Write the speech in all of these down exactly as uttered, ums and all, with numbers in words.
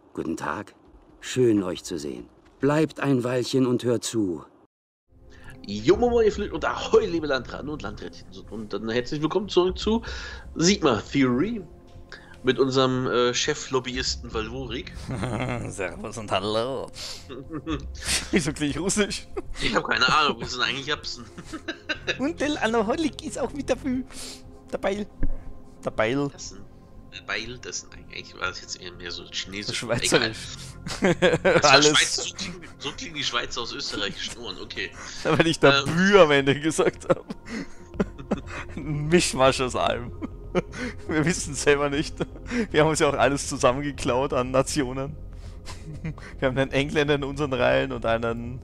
Guten Tag. Schön, euch zu sehen. Bleibt ein Weilchen und hört zu. Jo, moin, ihr Flöten und ahoi, liebe Landratten und Landrätchen. Und dann herzlich willkommen zurück zu Sigma Theory mit unserem äh, Chef-Lobbyisten Valvorik. Servus und hallo. Wieso klinge ich russisch? Ich habe keine Ahnung, wir sind eigentlich Japsen. Und der Alkoholik ist auch mit dabei. Dabei. Dabei. Das sind Beil, das sind eigentlich, war das jetzt eher mehr so chinesisch. Schweizerisch. Alles. Schweiz, so, klingen, so klingen die Schweizer aus österreichischen Ohren, okay. Weil ich da ähm. Bü am Ende gesagt habe. Ein Mischmasch aus allem. Wir wissen es selber nicht. Wir haben uns ja auch alles zusammengeklaut an Nationen. Wir haben einen Engländer in unseren Reihen und einen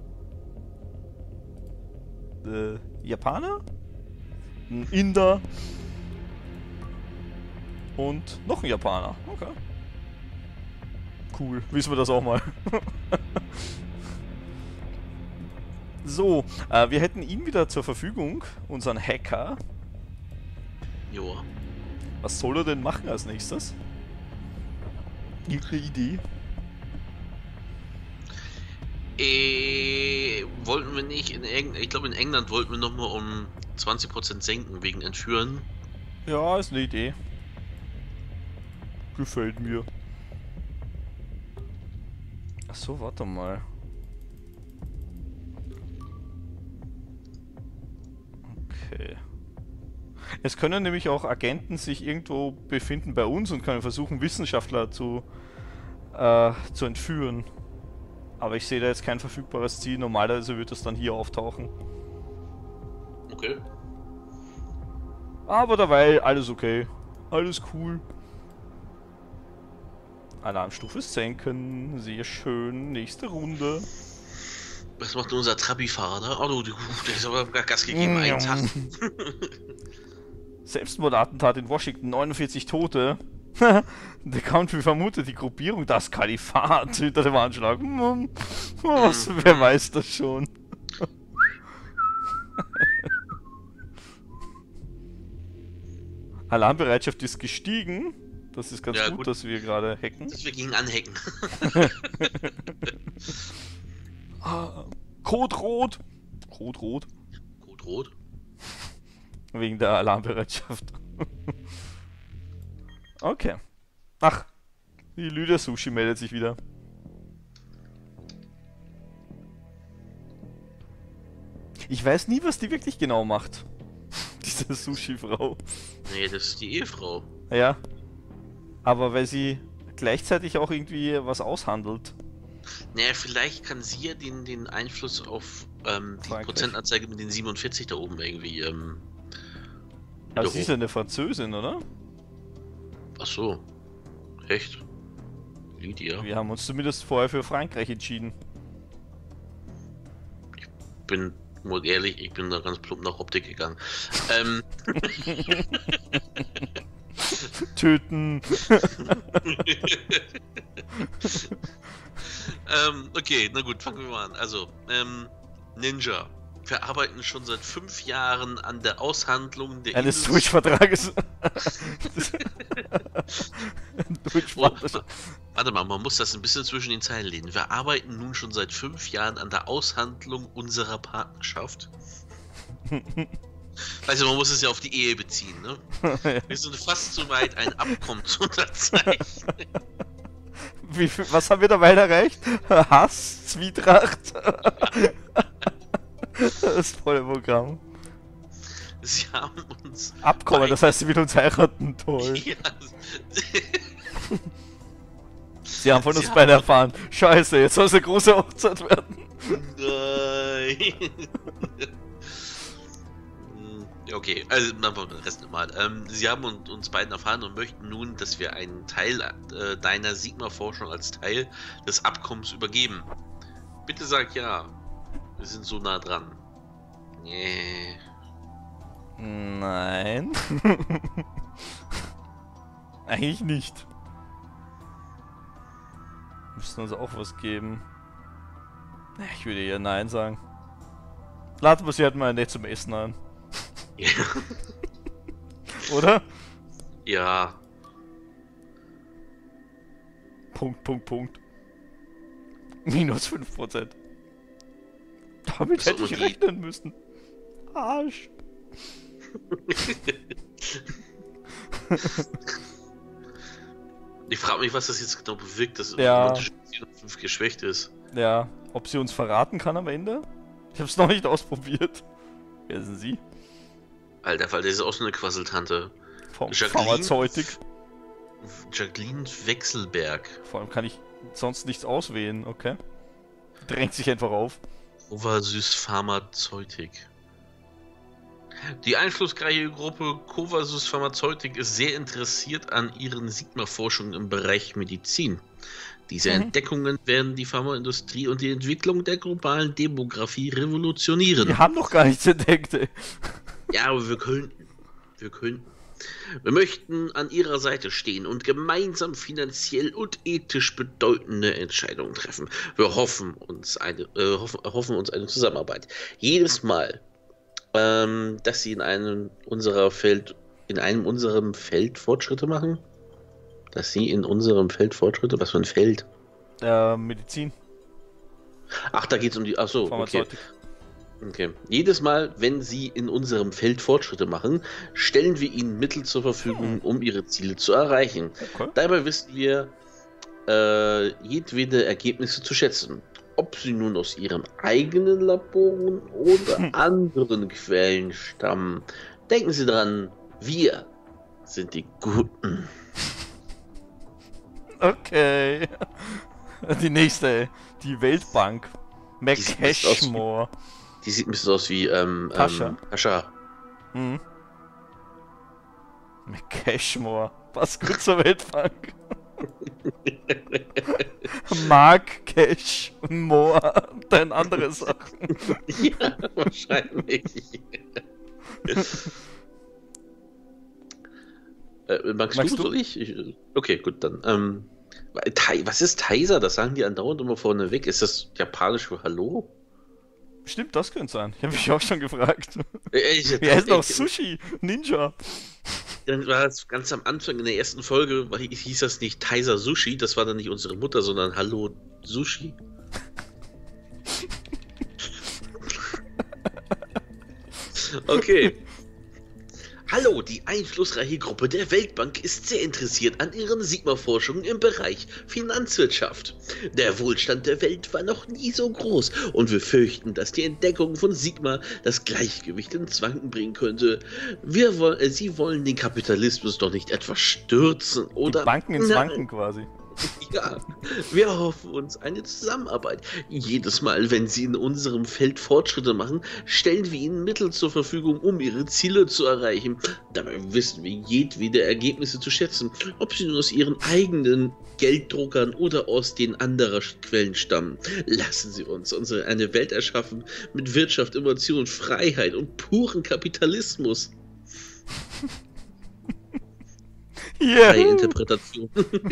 äh, Japaner, einen Inder und noch ein Japaner. Okay. Cool, wissen wir das auch mal. So, äh, wir hätten ihn wieder zur Verfügung, unseren Hacker. Joa. Was soll er denn machen als nächstes? Irgendeine Idee? Äh, wollten wir nicht in England, ich glaube in England wollten wir nochmal um zwanzig Prozent senken wegen Entführen. Ja, ist eine Idee. Gefällt mir. Ach so, warte mal. Okay. Es können nämlich auch Agenten sich irgendwo befinden bei uns und können versuchen, Wissenschaftler zu, äh, zu entführen. Aber ich sehe da jetzt kein verfügbares Ziel. Normalerweise wird das dann hier auftauchen. Okay. Aber dabei alles okay. Alles cool. Alarmstufe senken. Sehr schön. Nächste Runde. Was macht unser Trabi-Fahrer? Oh, du, der ist aber gar Gas gegeben. Mm, Einen Tag. Selbstmordattentat in Washington. neunundvierzig Tote. Der Country vermutet die Gruppierung das Kalifat hinter dem Anschlag. Hm, was, wer weiß das schon? Alarmbereitschaft ist gestiegen. Das ist ganz Ja, gut, gut, dass wir gerade hacken. dass wir gegen anhacken. Code rot. Code rot. Code rot. Wegen der Alarmbereitschaft. Okay. Ach, die Lydia Sushi meldet sich wieder. Ich weiß nie, was die wirklich genau macht. Diese Sushi-Frau. Nee, das ist die Ehefrau. Ja. Aber weil sie gleichzeitig auch irgendwie was aushandelt. Naja, vielleicht kann sie ja den, den Einfluss auf ähm, die Frankreich. Prozentanzeige mit den siebenundvierzig da oben irgendwie ähm, Also sie ist ja eine Französin, oder? Ach so. Echt? Lydia? Wir haben uns zumindest vorher für Frankreich entschieden. Ich bin, nur ehrlich, ich bin da ganz plump nach Optik gegangen. ähm. Töten! ähm, okay, na gut, fangen wir mal an. Also, ähm, Ninja. Wir arbeiten schon seit fünf Jahren an der Aushandlung der Eines Indus- Durchvertrages. Oh, warte mal, man muss das ein bisschen zwischen den Zeilen lesen. Wir arbeiten nun schon seit fünf Jahren an der Aushandlung unserer Partnerschaft. Also man muss es ja auf die Ehe beziehen, ne? Wir sind fast so weit, ein Abkommen zu unterzeichnen. Wie, was haben wir dabei erreicht? Hass, Zwietracht. Das volle Programm. Sie haben uns... Abkommen, das heißt, sie will uns heiraten. Toll. Ja. Sie haben von Sie uns haben- beide erfahren. Scheiße, jetzt soll es eine große Hochzeit werden. Nein. Okay, also dann wollen wir den Rest nochmal. Ähm, Sie haben uns, uns beiden erfahren und möchten nun, dass wir einen Teil äh, deiner Sigma-Forschung als Teil des Abkommens übergeben. Bitte sag ja. Wir sind so nah dran. Nee. Nein. Eigentlich nicht. Müssten uns auch was geben. Ich würde eher Nein sagen. Laden wir sie halt mal nicht zum Essen ein. Ja. Oder? Ja. Punkt, Punkt, Punkt. Minus fünf Prozent. Damit hätte ich rechnen müssen. Arsch. Ich frage mich, was das jetzt genau bewirkt, dass ja. fünf geschwächt ist. Ja, ob sie uns verraten kann am Ende? Ich habe es noch nicht ausprobiert. Wer sind Sie? Alter, weil das ist auch so eine Quasseltante. Vom Jacqueline, Pharmazeutik. Jacqueline Wechselberg. Vor allem kann ich sonst nichts auswählen, okay? Drängt sich einfach auf. Covasus Pharmazeutik. Die einflussreiche Gruppe Covasus Pharmazeutik ist sehr interessiert an ihren Sigma-Forschungen im Bereich Medizin. Diese Mhm. Entdeckungen werden die Pharmaindustrie und die Entwicklung der globalen Demografie revolutionieren. Wir haben noch gar nichts entdeckt, ey. Ja, aber wir könnten. Wir könnten. Wir möchten an ihrer Seite stehen und gemeinsam finanziell und ethisch bedeutende Entscheidungen treffen. Wir hoffen uns eine, äh, hoffen, hoffen uns eine Zusammenarbeit. Jedes Mal, ähm, dass sie in einem unserer Feld, in einem unserem Feld Fortschritte machen, dass sie in unserem Feld Fortschritte, was für ein Feld? Äh, Medizin. Ach, da geht es um die, ach so, okay. Pharmazeutik. Okay. Jedes Mal, wenn sie in unserem Feld Fortschritte machen, stellen wir ihnen Mittel zur Verfügung, um ihre Ziele zu erreichen. Okay. Dabei wissen wir äh, jedwede Ergebnisse zu schätzen. Ob sie nun aus ihren eigenen Laboren oder anderen Quellen stammen. Denken Sie dran, wir sind die Guten. Okay. Die nächste, ey. Die Weltbank. sieht ein bisschen aus wie- McCashmore. Die sieht ein bisschen aus wie ähm, Tascha. ähm, Tascha. Mhm. McCashmore. Passt gut zur Weltbank. Mark Cash More. Dann andere Sachen. Ja, wahrscheinlich. äh, magst, Magst du, du? soll ich? ich? Okay, gut, dann. Ähm, Tai- was ist Taser? Das sagen die andauernd immer vorne weg. Ist das japanisch für Hallo? Stimmt, das könnte sein. Ich habe mich auch schon gefragt. Äh, ich- Wie heißt noch ich- Sushi? Ninja. Dann war es ganz am Anfang in der ersten Folge, war- hieß das nicht Taser Sushi, das war dann nicht unsere Mutter, sondern Hallo Sushi. Okay. Hallo, die einflussreiche Gruppe der Weltbank ist sehr interessiert an ihren Sigma-Forschungen im Bereich Finanzwirtschaft. Der Wohlstand der Welt war noch nie so groß und wir fürchten, dass die Entdeckung von Sigma das Gleichgewicht ins Wanken bringen könnte. Wir wollen, äh, sie wollen den Kapitalismus doch nicht etwas stürzen oder... Die Banken ins Nein. Wanken quasi. Ja, wir hoffen uns eine Zusammenarbeit. Jedes Mal, wenn sie in unserem Feld Fortschritte machen, stellen wir ihnen Mittel zur Verfügung, um ihre Ziele zu erreichen. Dabei wissen wir jedwede Ergebnisse zu schätzen, ob sie nun aus ihren eigenen Gelddruckern oder aus den anderen Quellen stammen. Lassen Sie uns unsere, eine Welt erschaffen mit Wirtschaft, Innovation, Freiheit und puren Kapitalismus. Yeah. Freie Interpretation.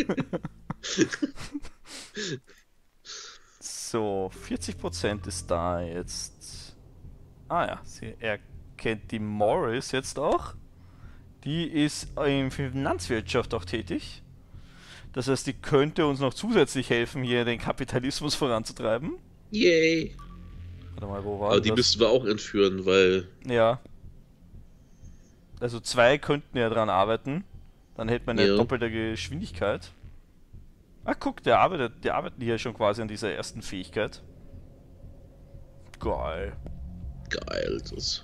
So, vierzig Prozent ist da jetzt. Ah ja, sie erkennt die Morris jetzt auch. Die ist in Finanzwirtschaft auch tätig. Das heißt, die könnte uns noch zusätzlich helfen, hier den Kapitalismus voranzutreiben. Yay. Warte mal, wo war Aber die das? müssten wir auch entführen, weil... Ja. Also zwei könnten ja dran arbeiten. Dann hätte man eine Ja. doppelte Geschwindigkeit. Ach guck, der arbeitet, die arbeiten hier schon quasi an dieser ersten Fähigkeit. Geil. Geil, das.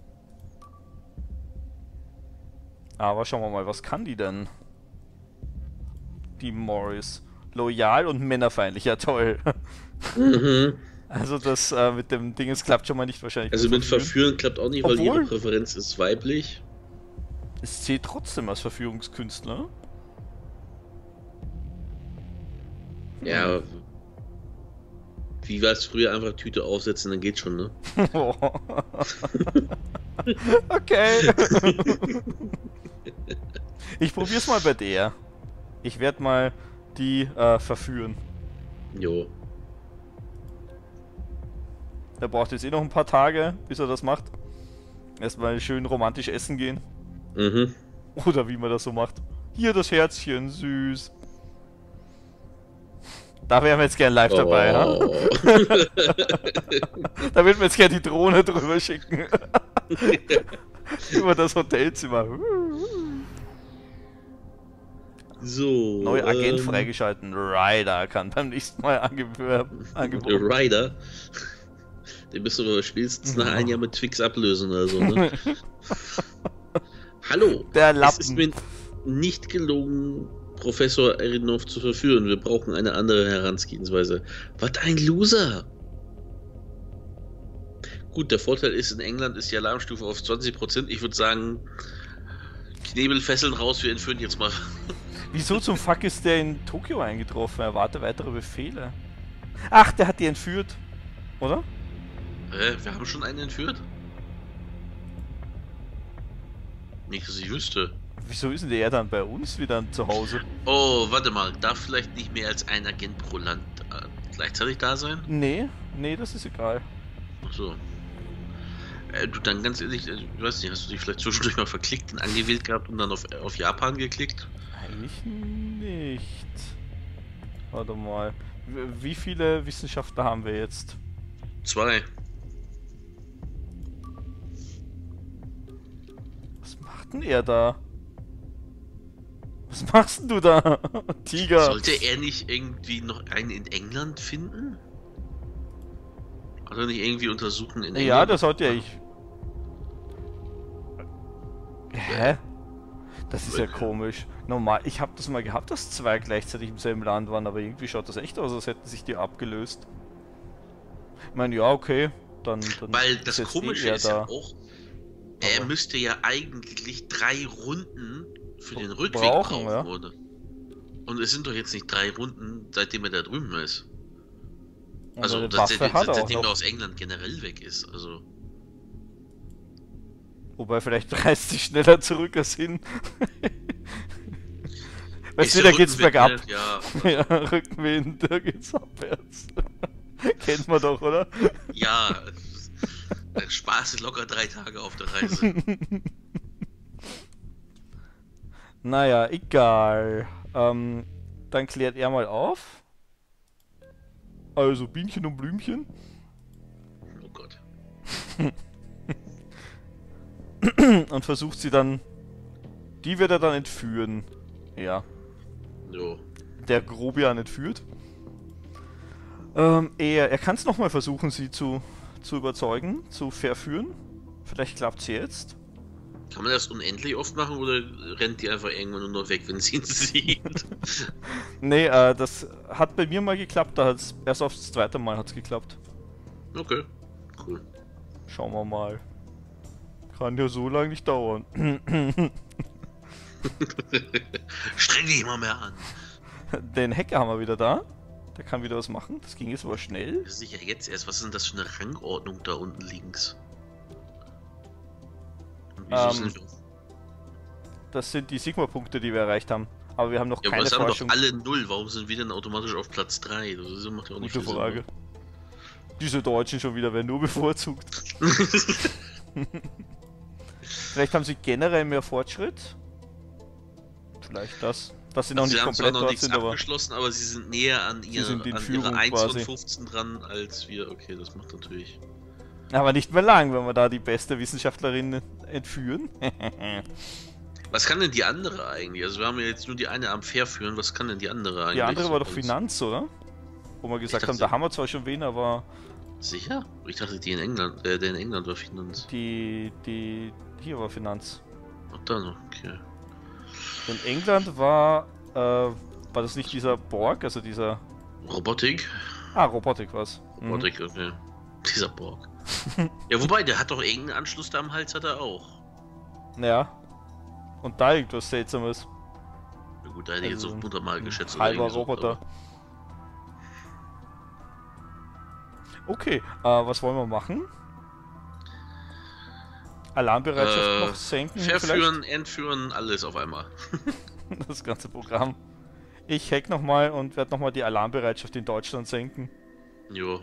Aber schauen wir mal, was kann die denn? Die Morris. Loyal und männerfeindlich, ja toll. Mhm. Also das äh, mit dem Ding, es klappt schon mal nicht wahrscheinlich. Also mit Verführen klappt auch nicht, weil Obwohl- ihre Präferenz ist weiblich. Es zählt trotzdem als Verführungskünstler. Ja. Wie war es früher? Einfach Tüte aufsetzen, dann geht's schon, ne? Okay. Ich probier's mal bei der. Ich werde mal die äh, verführen. Jo. Er braucht jetzt eh noch ein paar Tage, bis er das macht. Erstmal schön romantisch essen gehen. Mhm. Oder wie man das so macht. Hier das Herzchen, süß. Okay. Okay. Äh, magst du, soll ich? Ich, okay, gut, dann. Ähm, wa- Tai, was ist Tai? Das sagen die andauernd immer vorne weg. Ist das Japanische für Hallo? Mhm. Also das äh, mit dem Ding, es klappt schon mal nicht wahrscheinlich. Da wären wir jetzt gern live dabei, ha? Oh. Da würden wir jetzt gern die Drohne drüber schicken. Über das Hotelzimmer. So. Neuer Agent ähm, freigeschalten. Ryder kann beim nächsten Mal angeboten. Der Ryder. Den müssen wir spätestens nach einem Jahr mit Twix ablösen oder so, ne? Hallo. Der Es Lappen. ist mir nicht gelungen, Professor Erinov zu verführen. Wir brauchen eine andere Herangehensweise. Was ein Loser! Gut, der Vorteil ist, in England ist die Alarmstufe auf zwanzig Prozent. Ich würde sagen, Knebelfesseln raus, wir entführen jetzt mal. Wieso zum Fuck ist der in Tokio eingetroffen? Er warte weitere Befehle. Ach, der hat die entführt. Oder? Äh, wir haben schon einen entführt? Nicht, dass ich wüsste. Wieso ist denn der dann bei uns wieder zu Hause? Oh, warte mal, darf vielleicht nicht mehr als ein Agent pro Land äh, gleichzeitig da sein? Nee, nee, das ist egal. Ach so. Äh, du, dann ganz ehrlich, äh, ich weiß nicht, hast du dich vielleicht zwischendurch mal verklickt und angewählt gehabt und dann auf, auf Japan geklickt? Eigentlich nicht. Warte mal. W- Wie viele Wissenschaftler haben wir jetzt? Zwei. Was macht denn er da? Was machst denn du da? Tiger. Sollte er nicht irgendwie noch einen in England finden? Oder nicht irgendwie untersuchen in England? Ja, das sollte ja ich. Hä? Das ist ja komisch. Normal, ich habe das mal gehabt, dass zwei gleichzeitig im selben Land waren, aber irgendwie schaut das echt aus, als hätten sich die abgelöst. Ich meine, ja, okay, dann... dann Weil das ist jetzt eh Komische er ist ja da. auch, er Aber- müsste ja eigentlich drei Runden für den Rückweg brauchen, brauchen, ja. oder? Und es sind doch jetzt nicht drei Runden, seitdem er da drüben ist. Und Also, eine dass Waffe der, hat er auch seitdem er noch. aus England generell weg ist. Also, Wobei, vielleicht reist sich schneller zurück als hin. Weißt ist du, der da geht's Rückenwind, bergab. Ja, Ja, Rückenwind, da geht's abwärts. Kennt man doch, oder? ja. Der Spaß ist locker drei Tage auf der Reise. Naja, egal. Ähm, dann klärt er mal auf. Also Bienchen und Blümchen. Oh Gott. Und versucht sie dann... Die wird er dann entführen. Ja. Jo. Der Grobian entführt. Ähm, er, er kann es nochmal versuchen, sie zu, zu überzeugen, zu verführen. Vielleicht klappt es jetzt. Kann man das unendlich oft machen oder rennt die einfach irgendwann nur noch weg, wenn sie ihn sieht? Nee, äh, das hat bei mir mal geklappt, da hat's erst aufs zweite Mal hat's geklappt. Okay, cool. Schauen wir mal. Kann ja so lange nicht dauern. Streng dich mal mehr an. Den Hacker haben wir wieder da. Der kann wieder was machen. Das ging jetzt aber schnell. Das ist sicher jetzt erst. Was ist denn das für eine Rangordnung da unten links? Und wieso Ähm, sind wir... Das sind die Sigma-Punkte, die wir erreicht haben. Aber wir haben noch Ja, aber keine es haben doch Forschung. alle null. Warum sind wir denn automatisch auf Platz drei? Das ist- macht ja auch nicht Gute viel Sinn, Frage. Diese Deutschen schon wieder werden nur bevorzugt. ne? Vielleicht haben sie generell mehr Fortschritt. Vielleicht das. Dass sie noch Also nicht sie haben zwar komplett noch dort nichts sind, aber abgeschlossen, aber sie sind näher an, ihr, sind in an Führung ihre eins quasi. und fünfzehn dran als wir. Okay, das macht natürlich... aber nicht mehr lang, wenn wir da die beste Wissenschaftlerin entführen. Was kann denn die andere eigentlich? Also wir haben ja jetzt nur die eine am Verführen. Was kann denn die andere eigentlich? Die andere war doch so? Finanz, oder? Wo wir gesagt dachte- haben, da haben wir zwar schon wen, aber Sicher? Ich dachte, die in England, äh, der in England war Finanz. die, die, hier war Finanz. Ach, da noch, okay. In England war, äh, war das nicht dieser Borg, also dieser, Robotik? ah, Robotik war's. Mhm. Robotik, okay. Dieser Borg. Ja, wobei, der hat doch irgendeinen Anschluss da am Hals, hat er auch. Ja. Und da irgendwas Seltsames. Na gut, da hätte ich jetzt Also auf hundertmal ein geschätzt. oder halber irgendwie so, Roboter. aber- Okay, äh, was wollen wir machen? Alarmbereitschaft Äh, noch senken Verführen, entführen, alles auf einmal. vielleicht? Das ganze Programm. Ich hack nochmal und werde nochmal die Alarmbereitschaft in Deutschland senken. Jo.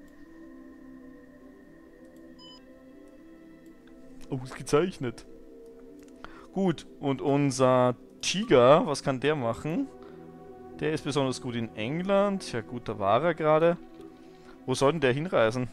Ausgezeichnet. Gut, und unser Tiger, was kann der machen? Der ist besonders gut in England. Ja gut, da war er gerade. Wo soll denn der hinreisen?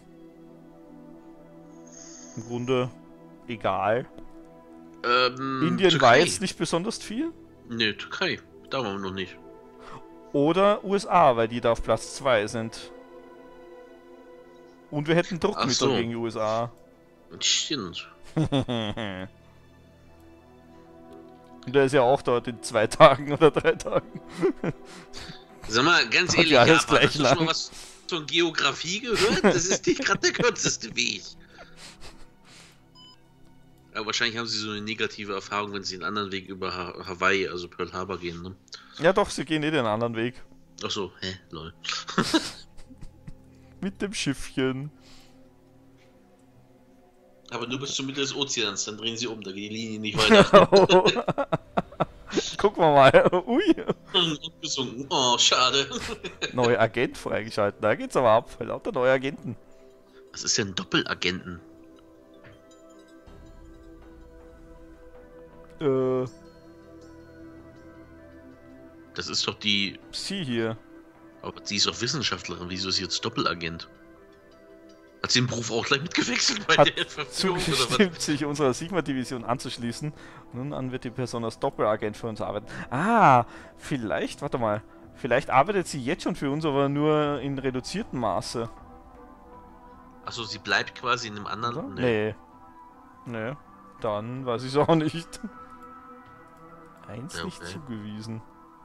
Im Grunde egal. Ähm, Indien Türkei. war jetzt nicht besonders viel. Nee, Türkei. Da waren wir noch nicht. Oder U S A, weil die da auf Platz zwei sind. Und wir hätten Druckmittel Ach so. gegen die U S A. Stimmt. Und der ist ja auch dort in zwei Tagen oder drei Tagen. Sag mal, ganz Und ehrlich, ja, alles Japan, gleich hast du schon lang. mal was von Geografie gehört? Das ist nicht gerade der kürzeste Weg. Aber wahrscheinlich haben sie so eine negative Erfahrung, wenn sie einen anderen Weg über ha Hawaii, also Pearl Harbor gehen, ne? Ja doch, sie gehen eh den anderen Weg. Ach so, hä, lol. Mit dem Schiffchen. Aber nur bis zur Mitte des Ozeans, dann drehen sie um, da geht die Linie nicht weiter. Gucken wir mal. Ui. Und gesunken. Oh, schade. Neuer Agent freigeschalten. Da geht's aber ab. Lauter neue Agenten. Was ist denn Doppelagenten? Äh, Das ist doch die... sie hier. Aber sie ist doch Wissenschaftlerin, wieso ist sie jetzt Doppelagent? Hat sie den Beruf auch gleich mitgewechselt bei Hat der Verführung oder was? zugestimmt, sich unserer Sigma-Division anzuschließen. Nun an wird die Person als Doppelagent für uns arbeiten. Ah, vielleicht, warte mal. Vielleicht arbeitet sie jetzt schon für uns, aber nur in reduziertem Maße. Achso, sie bleibt quasi in einem Oder? anderen... Nee. Nee. Dann weiß ich es auch nicht. Eins Ja, nicht okay. zugewiesen.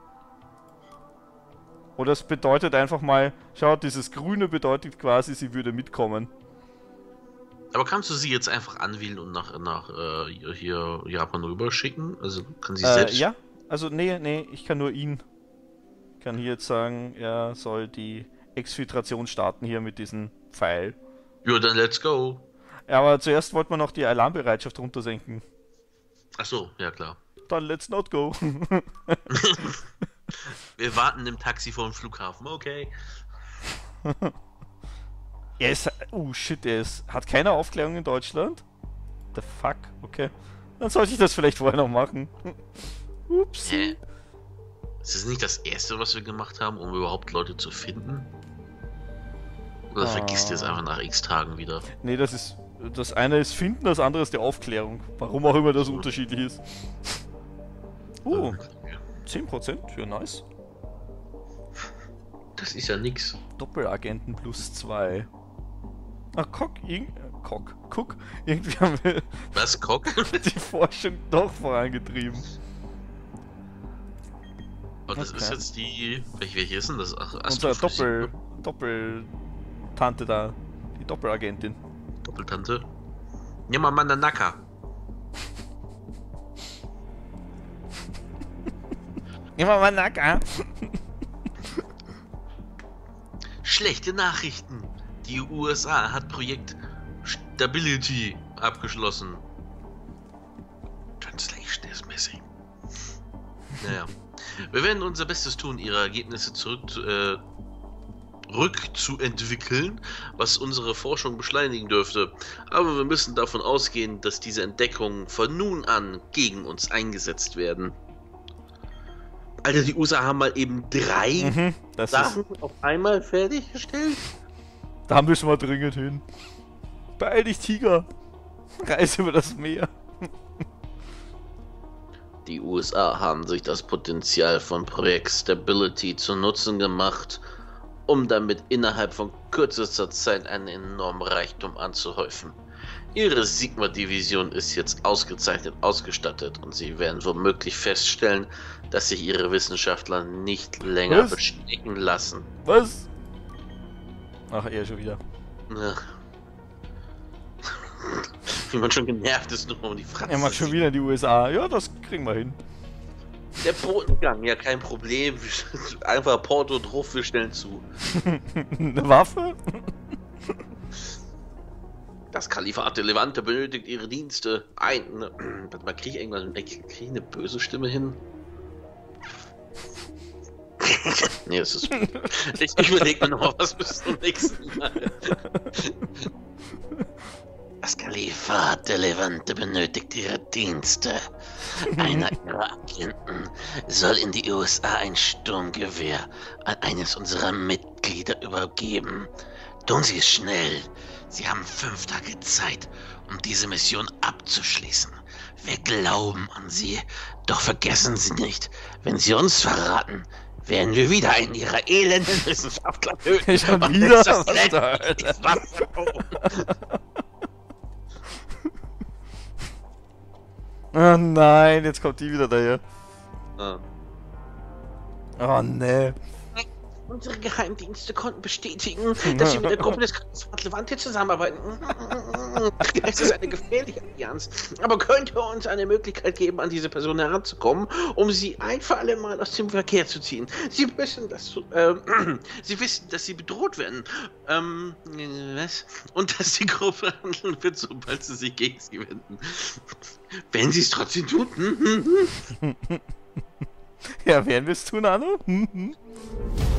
Oder es bedeutet einfach mal, schaut, dieses Grüne bedeutet quasi, sie würde mitkommen. Aber kannst du sie jetzt einfach anwählen und nach, nach äh, hier Japan rüberschicken? Also kann sie Äh, selbst... ja, also nee, nee, ich kann nur ihn. Ich kann hier jetzt sagen, er soll die Exfiltration starten hier mit diesem Pfeil. Ja, dann let's go. Ja, aber zuerst wollte man noch die Alarmbereitschaft runtersenken. Achso, ja klar. Dann let's not go. Wir warten im Taxi vor dem Flughafen, okay. Er ist. Oh shit, er ist. Hat keine Aufklärung in Deutschland? The fuck? Okay. Dann sollte ich das vielleicht vorher noch machen. Ups. Hä? Ist das nicht das erste, was wir gemacht haben, um überhaupt Leute zu finden? Oder Ah. vergisst ihr es einfach nach x Tagen wieder? Nee, das ist. Das eine ist finden, das andere ist die Aufklärung. Warum auch immer das unterschiedlich ist. Uh, zehn Prozent? Ja, nice. Das ist ja nix. Doppelagenten plus zwei. Ach, Cock, irgend... Cock, guck. Irgendwie haben wir Was, Cock? die Forschung doch vorangetrieben. Und das ist Okay. jetzt die... Welche, welche ist denn das? Ach, Unsere Astrophysik, Doppel... ne? Doppel-Tante da. Die Doppelagentin. Doppeltante. Yamamanda Naka. Immer mal Nacker. Schlechte Nachrichten. Die U S A hat Projekt Stability abgeschlossen. Translation is missing. Naja. Wir werden unser Bestes tun, ihre Ergebnisse zurück äh, rückzuentwickeln, was unsere Forschung beschleunigen dürfte. Aber wir müssen davon ausgehen, dass diese Entdeckungen von nun an gegen uns eingesetzt werden. Alter, die U S A haben mal eben drei Mhm, das Sachen ist... auf einmal fertiggestellt? Da müssen wir dringend hin. Beeil dich, Tiger. Reise über das Meer. Die U S A haben sich das Potenzial von Projekt Stability zu Nutzen gemacht, um damit innerhalb von kürzester Zeit einen enormen Reichtum anzuhäufen. Ihre Sigma-Division ist jetzt ausgezeichnet ausgestattet und sie werden womöglich feststellen, dass sich ihre Wissenschaftler nicht länger Was? bestechen lassen. Was? Ach, er schon wieder. Ja. Wie man schon genervt ist, nur um die Frage. Er macht schon wieder die U S A. Ja, das kriegen wir hin. Der Botengang, ja kein Problem. Einfach Porto drauf, wir stellen zu. Eine Waffe? Das Kalifat der Levante benötigt ihre Dienste. Ein. Ne, warte mal, krieg ich irgendwann krieg ich eine böse Stimme hin? Nee, das ist. Ich überlege mir noch mal was bis zum nächsten Mal. Das Kalifat der Levante benötigt ihre Dienste. Einer ihrer Agenten soll in die U S A ein Sturmgewehr an eines unserer Mitglieder übergeben. Tun Sie es schnell. Sie haben fünf Tage Zeit, um diese Mission abzuschließen. Wir glauben an Sie. Doch vergessen Sie nicht, wenn Sie uns verraten, werden wir wieder einen Ihrer elenden Wissenschaftler töten. Ich hab Und wieder das was da, letzte ist was- Oh nein, jetzt kommt die wieder daher. Ah. Oh nee. Unsere Geheimdienste konnten bestätigen, dass sie mit der Gruppe des Kalifat Levante zusammenarbeiten. Es ist eine gefährliche Allianz, aber könnte uns eine Möglichkeit geben, an diese Person heranzukommen, um sie ein für alle Mal aus dem Verkehr zu ziehen. Sie wissen, dass äh, sie wissen, dass sie bedroht werden. Ähm, was? Und dass die Gruppe handeln wird, sobald sie sich gegen sie wenden. Wenn sie es trotzdem tun. Hm, hm, hm. Ja, werden wir es tun, Anno? Hm, hm.